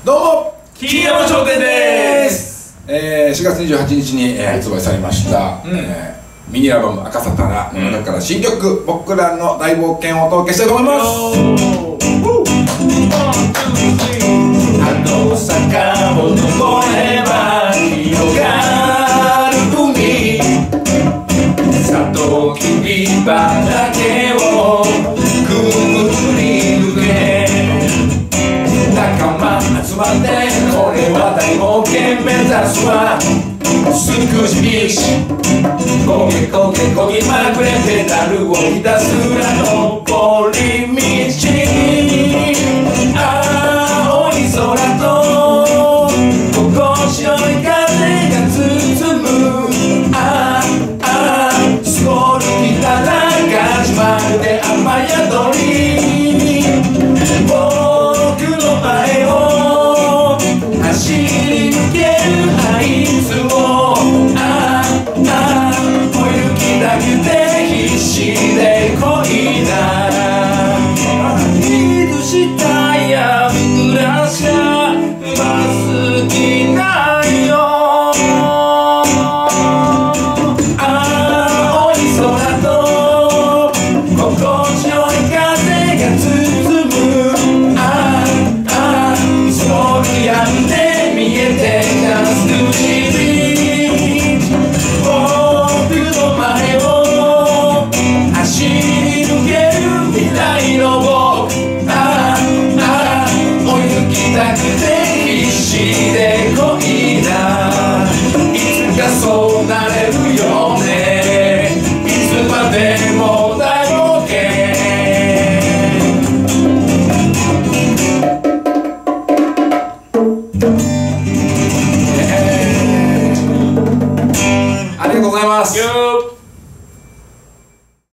どうも金山商店です。 4月28日に発売されましたミニアルバム「赤さたな」の中から新曲「僕らの大冒険」をお届けしたいと思います。 あの坂を登れば広がる海、サトウキビ畑をくぐり抜け、仲間集まってこれは大冒険目指すわ。すくじびしこげこげこぎまくれ、ペダルをひたすら登り道、青い空と心地よい風が包む、スコール来たらガジュマルで雨宿り、僕の前を走り抜けるあいつを追い抜きたくて必死でこいだ、いつしたやぶらしゃま好きないよ、青い空と心地よい風が包む、スモールやんで見えてたすくじび、僕の前を走り抜ける未来の僕、追い抜きたくて必死でこいだ、いつかそうなれるよね、いつまでも大冒険。 ありがとうございます。